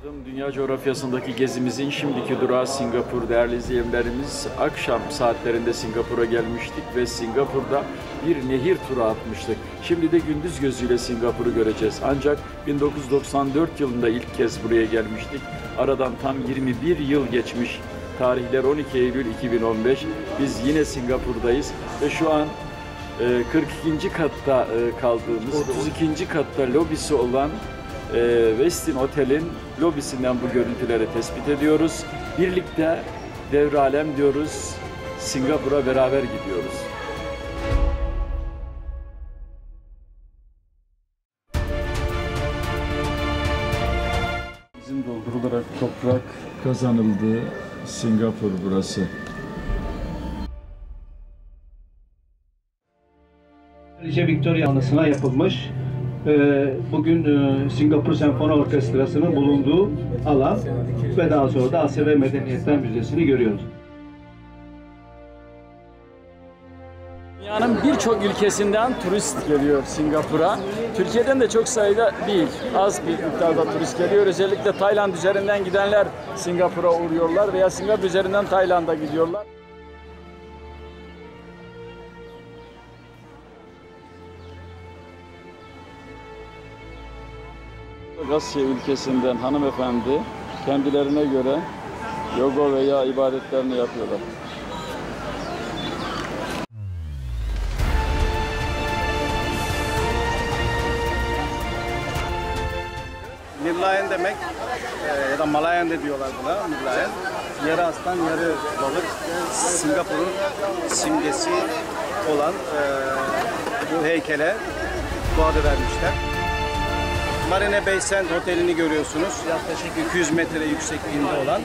Dünya coğrafyasındaki gezimizin şimdiki durağı Singapur. Değerli izleyenlerimiz, akşam saatlerinde Singapur'a gelmiştik ve Singapur'da bir nehir turu atmıştık. Şimdi de gündüz gözüyle Singapur'u göreceğiz. Ancak 1994 yılında ilk kez buraya gelmiştik. Aradan tam 21 yıl geçmiş. Tarihler 12 Eylül 2015. Biz yine Singapur'dayız ve şu an 42. katta kaldığımız, 32. katta lobisi olan Westin Otel'in lobisinden bu görüntüleri tespit ediyoruz. Birlikte devralem diyoruz. Singapur'a beraber gidiyoruz. Bizim doldurularak toprak kazanıldı. Singapur burası. Victoria anısına yapılmış. Bugün Singapur Senfoni Orkestrası'nın bulunduğu alan ve daha sonra da Asya ve Medeniyetler Müzesi'ni görüyoruz. Dünyanın birçok ülkesinden turist geliyor Singapur'a. Türkiye'den de çok sayıda değil, az bir miktarda turist geliyor. Özellikle Tayland üzerinden gidenler Singapur'a uğruyorlar veya Singapur üzerinden Tayland'a gidiyorlar. Asya ülkesinden hanımefendi kendilerine göre yoga veya ibadetlerini yapıyorlar. Nelayan demek ya da Malayan da diyorlar buna, Nelayan. Yarı aslan, yarı balık. Singapur'un simgesi olan bu heykele bu adı vermişler. Marina Bay Sands Oteli'ni görüyorsunuz. Yaklaşık 200 metre yüksekliğinde olan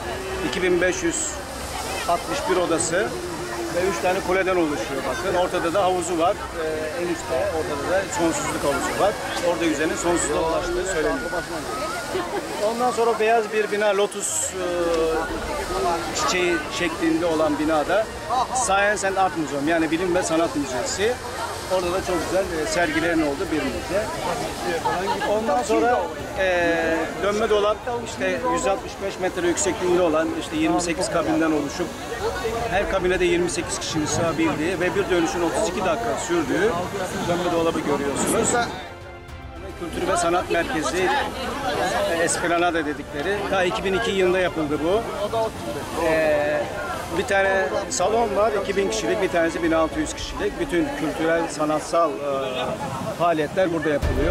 2561 odası ve 3 tane kuleden oluşuyor bakın. Ortada da havuzu var. En üstte ortada da sonsuzluk havuzu var. Orada yüzenin sonsuzluğa ulaştığı söyleniyor. Ondan sonra beyaz bir bina, lotus çiçeği şeklinde olan binada Science and Art Museum, yani Bilim ve Sanat Müzesi. Orada da çok güzel sergilerin olduğu bir müze. Ondan sonra dönme dolap, işte 165 metre yüksekliğinde olan, işte 28 kabinden oluşup her kabine de 28 kişinin sığabildiği ve bir dönüşün 32 dakika sürdüğü dönme dolabı görüyorsunuz. Kültür ve Sanat Merkezi, Esplanada dedikleri. Daha 2002 yılında yapıldı bu. Bir tane salon var, 2000 kişilik, bir tanesi 1600 kişilik. Bütün kültürel, sanatsal faaliyetler burada yapılıyor.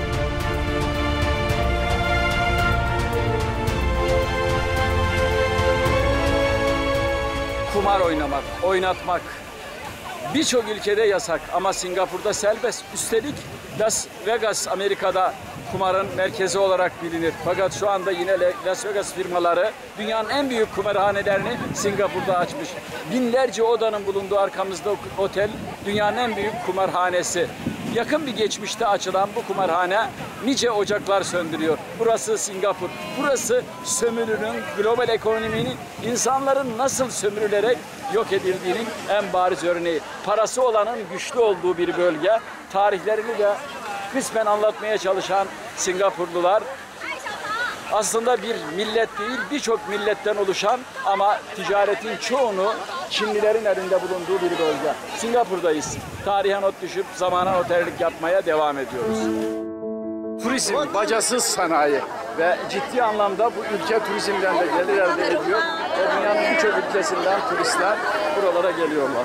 Kumar oynamak, oynatmak birçok ülkede yasak ama Singapur'da serbest. Üstelik Las Vegas Amerika'da kumarın merkezi olarak bilinir. Fakat şu anda yine Las Vegas firmaları dünyanın en büyük kumarhanelerini Singapur'da açmış. Binlerce odanın bulunduğu arkamızda otel dünyanın en büyük kumarhanesi. Yakın bir geçmişte açılan bu kumarhane nice ocaklar söndürüyor. Burası Singapur. Burası sömürünün, global ekonominin, insanların nasıl sömürülerek yok edildiğinin en bariz örneği. Parası olanın güçlü olduğu bir bölge. Tarihlerini de kısmen anlatmaya çalışan Singapurlular aslında bir millet değil, birçok milletten oluşan ama ticaretin çoğunu Çinlilerin elinde bulunduğu bir bölge. Singapur'dayız. Tarihe not düşüp zamana otellik yapmaya devam ediyoruz. Turizm, bacasız sanayi ve ciddi anlamda bu ülke turizmden de gelir elde ediyor ve dünyanın birçok ülkesinden turistler buralara geliyorlar.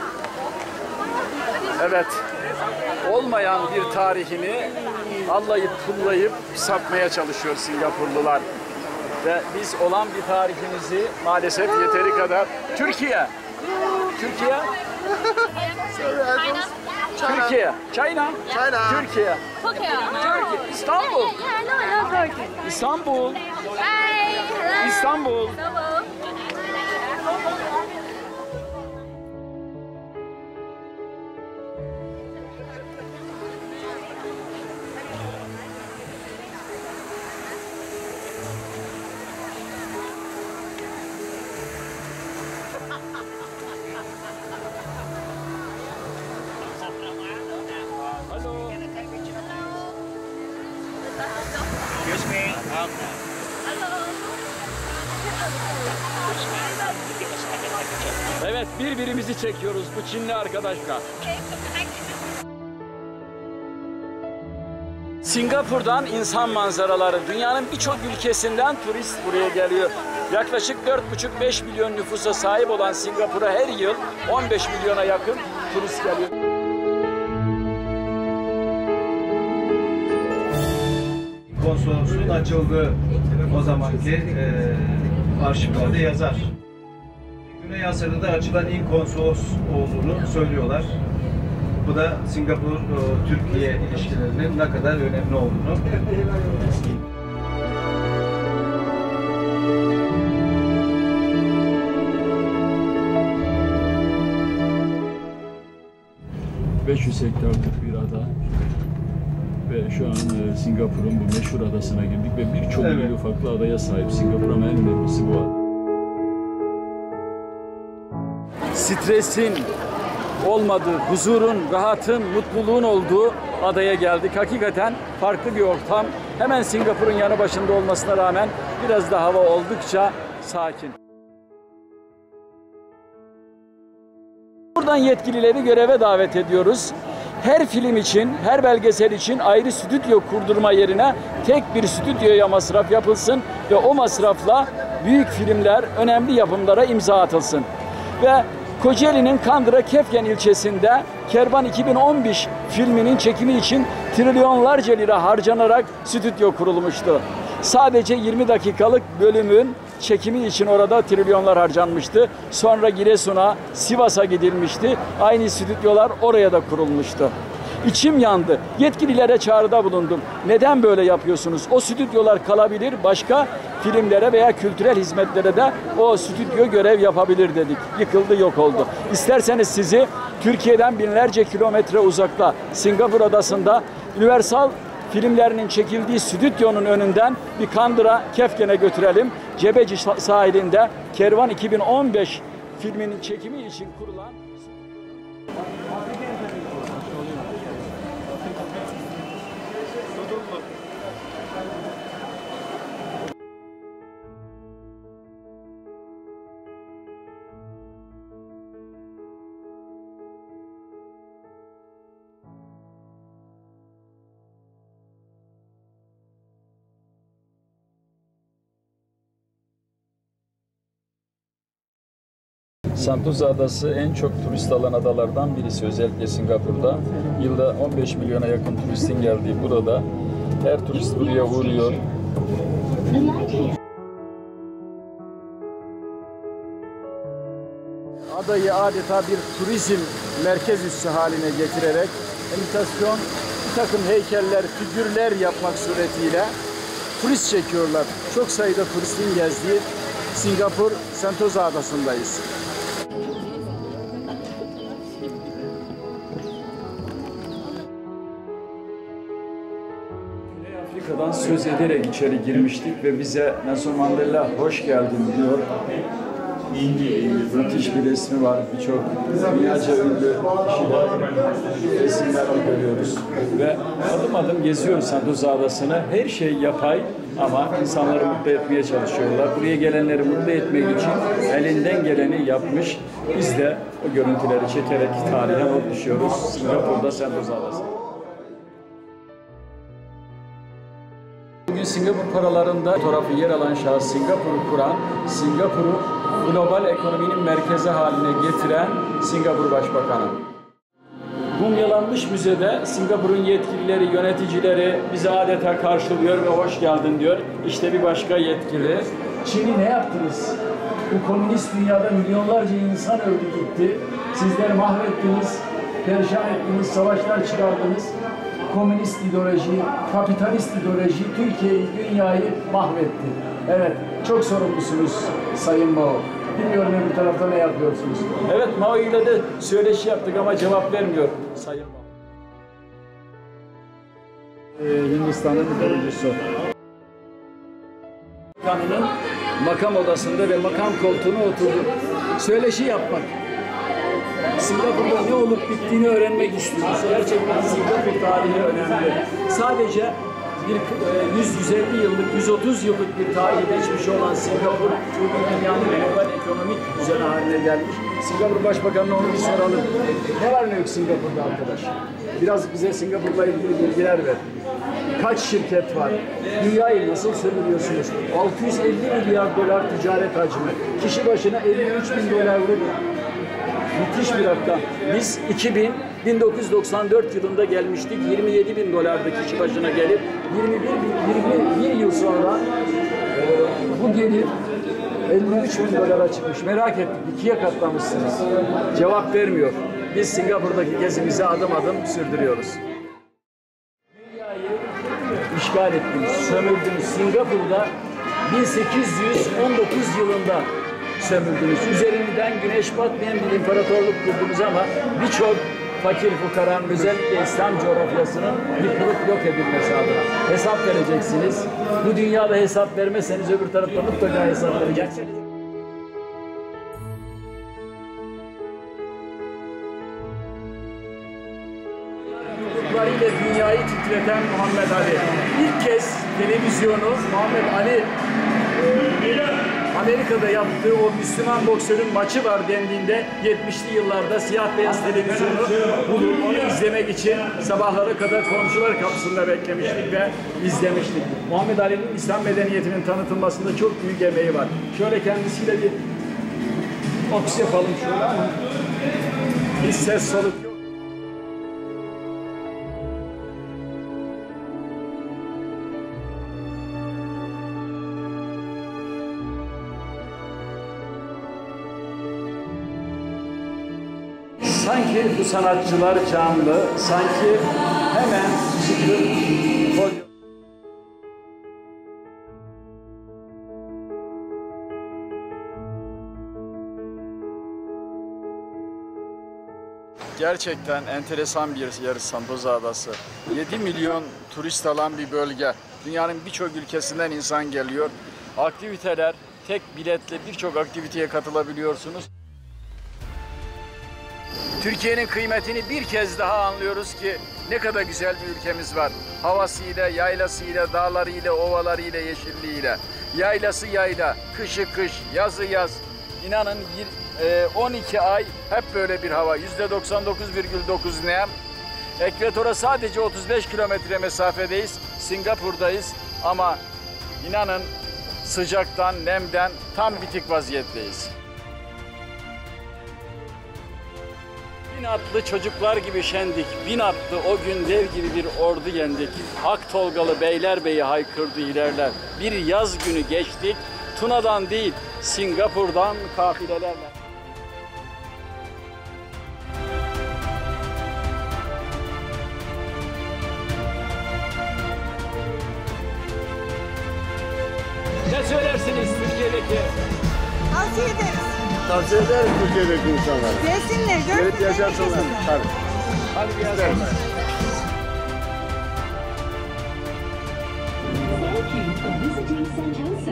Evet, olmayan bir tarihini allayıp pullayıp satmaya çalışıyor Singapurlular. Ve biz olan bir tarihimizi maalesef yeteri kadar Türkiye. Türkiye. Türkiye. China. Türkiye. Türkiye. İstanbul. İstanbul. İstanbul. Excuse me. Evet, birbirimizi çekiyoruz bu Çinli arkadaşla. Singapur'dan insan manzaraları, dünyanın birçok ülkesinden turist buraya geliyor. Yaklaşık 4,5-5 milyon nüfusa sahip olan Singapur'a her yıl 15 milyona yakın turist geliyor. Konsolosluğun açıldığı o zamanki arşivlerde yazar. Güney Asya'da da açılan ilk konsolos olduğunu söylüyorlar. Bu da Singapur-Türkiye ilişkilerinin ne kadar önemli olduğunu. ...500 hektarlık bir ada ve şu an Singapur'un bu meşhur adasına girdik ve birçok iri ufaklı adaya sahip Singapur ama en önemlisi bu ada. Stresin olmadığı, huzurun, rahatın, mutluluğun olduğu adaya geldik. Hakikaten farklı bir ortam. Hemen Singapur'un yanı başında olmasına rağmen biraz da hava oldukça sakin. Buradan yetkilileri göreve davet ediyoruz. Her film için, her belgesel için ayrı stüdyo kurdurma yerine tek bir stüdyoya masraf yapılsın ve o masrafla büyük filmler, önemli yapımlara imza atılsın. Ve Kocaeli'nin Kandıra Kefken ilçesinde Kervan 2015 filminin çekimi için trilyonlarca lira harcanarak stüdyo kurulmuştu. Sadece 20 dakikalık bölümün çekimi için orada trilyonlar harcanmıştı. Sonra Giresun'a, Sivas'a gidilmişti. Aynı stüdyolar oraya da kurulmuştu. İçim yandı. Yetkililere çağrıda bulundum. Neden böyle yapıyorsunuz? O stüdyolar kalabilir, başka filmlere veya kültürel hizmetlere de o stüdyo görev yapabilir dedik. Yıkıldı, yok oldu. İsterseniz sizi Türkiye'den binlerce kilometre uzakta Singapur adasında Universal filmlerinin çekildiği stüdyonun önünden bir Kandıra Kefken'e götürelim. Cebeci sahilinde Kervan 2015 filminin çekimi için kurulan Sentosa Adası en çok turist alan adalardan birisi, özellikle Singapur'da. Yılda 15 milyona yakın turistin geldiği burada her turist buraya uğruyor. Adayı adeta bir turizm merkez üssü haline getirerek imitasyon bir takım heykeller, figürler yapmak suretiyle turist çekiyorlar. Çok sayıda turistin gezdiği Singapur Sentosa Adası'ndayız. Afrika'dan söz ederek içeri girmiştik ve bize Nelson Mandela hoş geldin diyor. Müthiş bir resmi var. Birçok dünyaca ünlü kişiler resimlerini görüyoruz. Ve adım adım geziyoruz Sentosa Adası'nı. Her şey yapay ama insanları mutlu etmeye çalışıyorlar. Buraya gelenleri mutlu etmek için elinden geleni yapmış. Biz de o görüntüleri çekerek tarihe not düşüyoruz. Singapur'da Sentosa Adası. Bugün Singapur paralarında fotoğrafı yer alan şahıs Singapur'u kuran, Singapur'u global ekonominin merkezi haline getiren Singapur Başbakanı. Mumyalanmış müzede Singapur'un yetkilileri, yöneticileri bizi adeta karşılıyor ve hoş geldin diyor. İşte bir başka yetkili. Çin'i ne yaptınız? Bu komünist dünyada milyonlarca insan öldü gitti. Sizler mahvettiniz, perişan ettiniz, savaşlar çıkardınız. Komünist ideoloji, kapitalist ideoloji Türkiye'yi, dünyayı mahvetti. Evet, çok sorumlusunuz Sayın Mao. Bilmiyorum öbür tarafta ne yapıyorsunuz. Evet, Mao ile de söyleşi yaptık ama cevap vermiyor Sayın Mao. Hindistan'ın kurucusu. Kanının makam odasında ve makam koltuğuna oturdu. Söyleşi yapmak. Singapur'da ne olup bittiğini öğrenmek istiyoruz. Gerçekten Singapur tarihi önemli. Sadece 100-150 yıllık, 130 yıllık bir tarihi geçmiş olan Singapur, dünyanın global ekonomik düzeni haline gelmiş. Singapur Başbakanı'na onu bir soralım. Ne var ne yok Singapur'da arkadaş? Biraz bize Singapur'la ilgili bilgiler ver. Kaç şirket var? Dünyayı nasıl sömürüyorsunuz? 650 milyar dolar ticaret hacmi. Kişi başına 53 bin dolarlık müthiş bir rakam. Biz 1994 yılında gelmiştik. 27 bin dolardı kişi başına gelip 21 yıl sonra bu gelir 53 bin dolara çıkmış. Merak ettik. 2'ye katlamışsınız. Cevap vermiyor. Biz Singapur'daki gezimizi adım adım sürdürüyoruz. Dünyayı işgal ettiniz, sömürdünüz. Singapur'da 1819 yılında sömürdünüz. Üzerinden güneş batmayan bir imparatorluk kurdunuz ama birçok fakir fukaranın, özellikle İslam coğrafyasının yıkılıp yok edilmesi adına hesap vereceksiniz. Bu dünyada hesap vermezseniz öbür tarafta mutlaka hesap vereceksiniz. Ile dünyayı titreten Muhammed Ali. İlk kez televizyonu Muhammed Ali Amerika'da yaptığı o Müslüman boksörün maçı var dendiğinde 70'li yıllarda siyah beyaz televizyonu bulup onu izlemek için sabahlara kadar komşular kapısında beklemiştik ve izlemiştik. Muhammed Ali'nin İslam medeniyetinin tanıtılmasında çok büyük emeği var. Şöyle kendisiyle bir oks yapalım şöyle ama hiç ses soluk yok. Sanki bu sanatçılar canlı, sanki hemen çıkıp gerçekten enteresan bir yer Sentosa Adası. 7 milyon turist alan bir bölge. Dünyanın birçok ülkesinden insan geliyor. Aktiviteler, tek biletle birçok aktiviteye katılabiliyorsunuz. Türkiye'nin kıymetini bir kez daha anlıyoruz ki ne kadar güzel bir ülkemiz var. Havasıyla, yaylasıyla, dağlarıyla, ovalarıyla, yeşilliğiyle. Yaylası yayla, kışı kış, yazı yaz. İnanın 12 ay hep böyle bir hava. %99,9 nem. Ekvatora sadece 35 kilometre mesafedeyiz. Singapur'dayız ama inanın sıcaktan, nemden tam bitik vaziyetteyiz. Bin atlı çocuklar gibi şendik, bin atlı o gün dev gibi bir ordu yendik. Ak Tolgalı Beylerbeyi haykırdı ilerler. Bir yaz günü geçtik, Tuna'dan değil, Singapur'dan kafilelerle. Ne söylersiniz Türkiye'deki? Tavsiye ederiz. Tavsiye ederim Türkiye'deki insanlara. Gelsinler, Gelip görsünler, yaşarsınlar. yaşasınlar. Tabii. Hadi bir yazalım. Thank you for visiting Sentosa.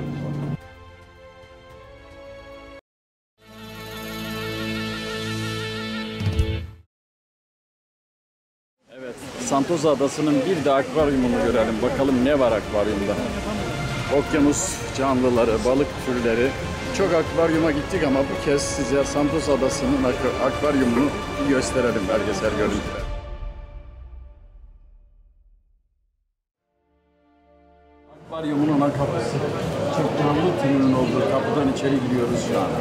Evet, Sentosa Adası'nın bir de akvaryumunu görelim. Bakalım ne var akvaryumda. Okyanus canlıları, balık türleri. Çok akvaryuma gittik ama bu kez size Sentosa Adası'nın akvaryumunu gösterelim belgesel görüntüler. Akvaryumun ana kapısı. Çok canlı türünün olduğu kapıdan içeri giriyoruz şu an.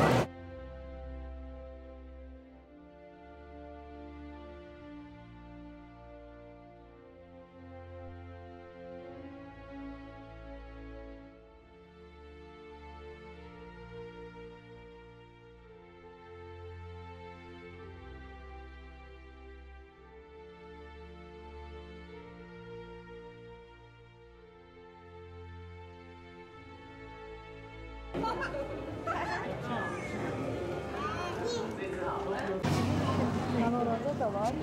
Orada da var.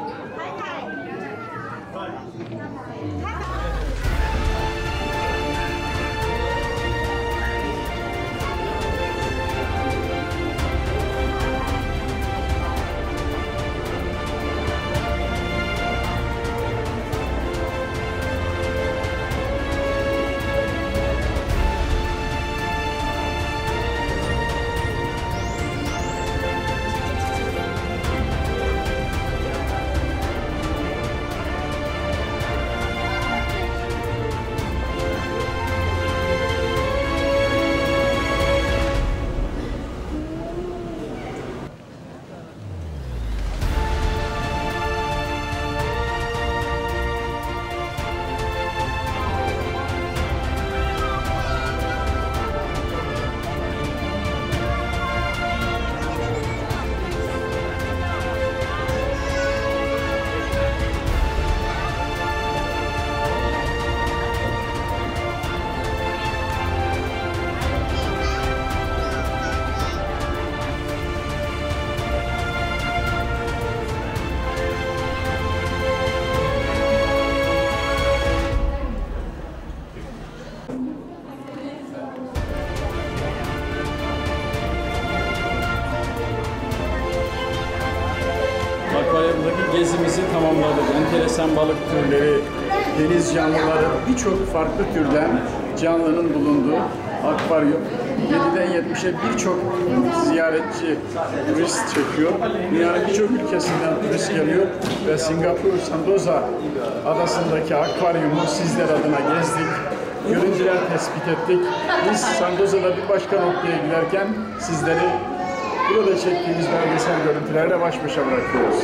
gezimizi tamamladık. Enteresan balık türleri, deniz canlıları, birçok farklı türden canlının bulunduğu akvaryum. 7'den 70'e birçok ziyaretçi, turist çekiyor. Dünyanın birçok ülkesinden turist geliyor ve Singapur Sentosa adasındaki akvaryumu sizler adına gezdik. Görüntüler tespit ettik. Biz Sentosa'da bir başka noktaya giderken sizleri burada çektiğimiz belgesel görüntülerle baş başa bırakıyoruz.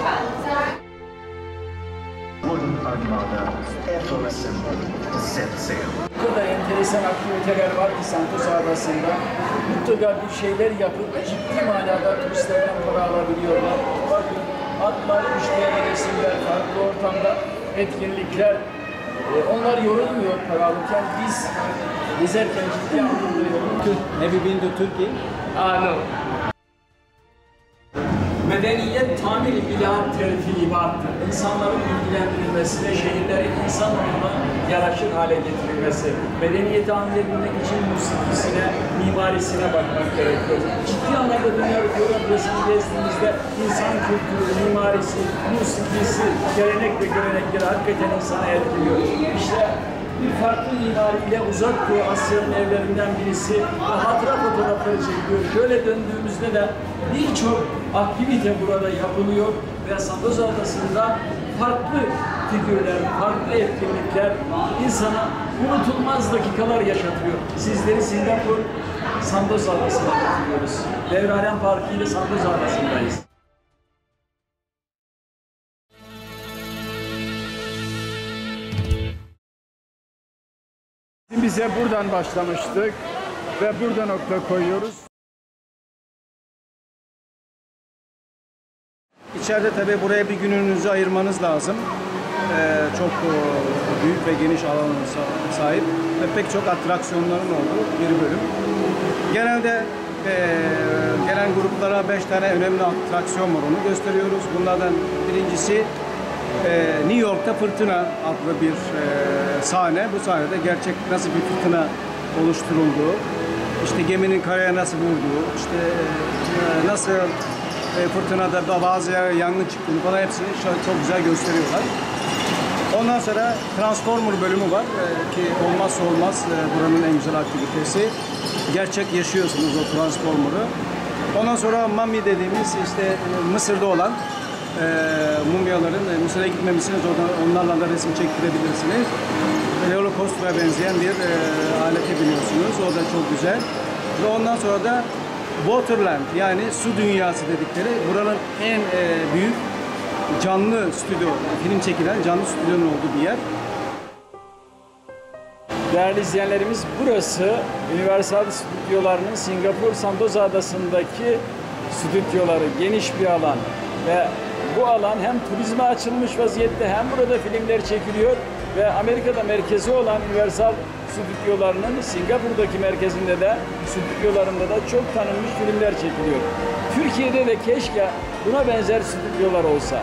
Wooden armada effervescent to set sail. Bu kadar enteresan aktiviteler var ki Sentosa adasında. Mutlaka bir şeyler yapıp ciddi manada turistlerden para alabiliyorlar. Bakın atlar, müşteriler, resimler, farklı ortamda etkinlikler. Onlar yorulmuyor para alırken, biz gezerken ciddi anlamda yoruluyoruz. Have you been to Turkey? No. Medeniyet tamir ilahi tertibattır. İnsanların bilgilendirilmesine, şehirlerin insan olma yaraşır hale getirilmesi. Medeniyeti anlayabilmek için musikisine, mimarisine bakmak gerekiyor. Ciddi anlamda dünya coğrafyasını gezdiğimizde insan kültürü, mimarisi, musikisi, gelenek ve görenekleri hakikaten insana etkiliyor. İşte bir farklı mimariyle Uzak Doğu Asya'nın evlerinden birisi ve hatıra fotoğrafları çekiyor. Şöyle döndüğümüzde de birçok aktivite burada yapılıyor ve Sentosa Adası'nda farklı figürler, farklı etkinlikler insana unutulmaz dakikalar yaşatıyor. Sizleri Singapur Sentosa Adası'na getiriyoruz. Devralen Parkı ile Sentosa Adası'ndayız. Bize buradan başlamıştık ve burada nokta koyuyoruz. İçeride tabii buraya bir gününüzü ayırmanız lazım. Çok büyük ve geniş alana sahip ve pek çok atraksiyonların olduğu bir bölüm. Genelde gelen gruplara 5 tane önemli atraksiyon var, onu gösteriyoruz. Bunlardan birincisi New York'ta Fırtına adlı bir sahne. Bu sahnede gerçek nasıl bir fırtına oluşturulduğu, işte geminin karaya nasıl vurduğu, işte nasıl fırtınada bazı yerlere yangın çıktığını falan hepsini çok güzel gösteriyorlar. Ondan sonra Transformer bölümü var ki olmazsa olmaz buranın en güzel aktivitesi. Gerçek yaşıyorsunuz o Transformer'ı. Ondan sonra Mummy dediğimiz işte Mısır'da olan mumyaların Mısır'a gitmemişsiniz, onlarla da resim çektirebilirsiniz. Holocaust'a benzeyen bir alete biniyorsunuz. O da çok güzel. Ve ondan sonra da Waterland yani su dünyası dedikleri buranın en büyük canlı stüdyo, film çekilen canlı stüdyonun olduğu bir yer. Değerli izleyenlerimiz, burası Universal Stüdyolarının Singapur Sentosa Adası'ndaki stüdyoları, geniş bir alan ve bu alan hem turizme açılmış vaziyette hem burada filmler çekiliyor ve Amerika'da merkezi olan Universal stüdyolarının Singapur'daki merkezinde de stüdyolarında da çok tanınmış filmler çekiliyor. Türkiye'de de keşke buna benzer stüdyolar olsa.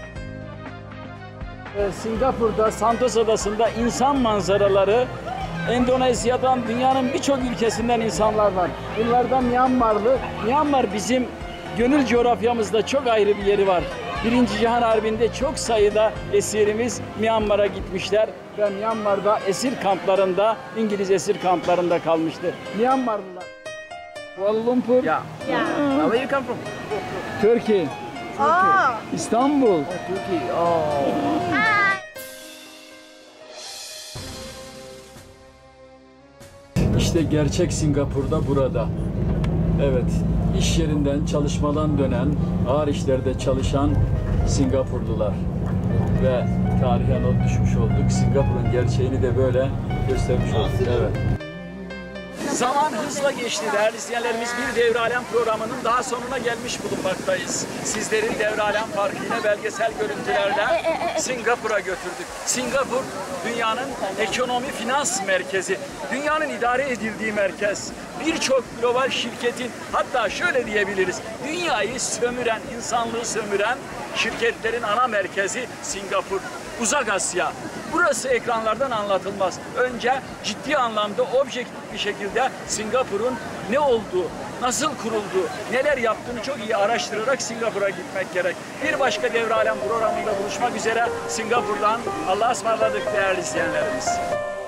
Singapur'da Sentosa Adası'nda insan manzaraları, Endonezya'dan, dünyanın birçok ülkesinden insanlar var. Bunlardan Myanmarlı. Myanmar bizim gönül coğrafyamızda çok ayrı bir yeri var. Birinci Cihan Harbi'nde çok sayıda esirimiz Myanmar'a gitmişler ve Myanmar'da esir kamplarında, İngiliz esir kamplarında kalmıştı. Myanmarlılar. Kuala Lumpur. Yeah. Where you come from? Turkey. Oh. İstanbul. Turkey. Oh. İşte gerçek Singapur'da burada. Evet, iş yerinden, çalışmadan dönen, ağır işlerde çalışan Singapurlular. Ve tarihe not düşmüş olduk. Singapur'un gerçeğini de böyle göstermiş olduk. Evet. Zaman hızla geçti değerli izleyenlerimiz. Bir Devralem programının daha sonuna gelmiş bulunmaktayız. Sizlerin Devralem Parkı ile belgesel görüntülerle Singapur'a götürdük. Singapur dünyanın ekonomi finans merkezi, dünyanın idare edildiği merkez. Birçok global şirketin, hatta şöyle diyebiliriz, dünyayı sömüren, insanlığı sömüren şirketlerin ana merkezi Singapur. Uzak Asya, Burası ekranlardan anlatılmaz. Önce ciddi anlamda objektif bir şekilde Singapur'un ne olduğu, nasıl kurulduğu, neler yaptığını çok iyi araştırarak Singapur'a gitmek gerek. Bir başka Devre Alem programında buluşmak üzere. Singapur'dan Allah'a ısmarladık değerli izleyenlerimiz.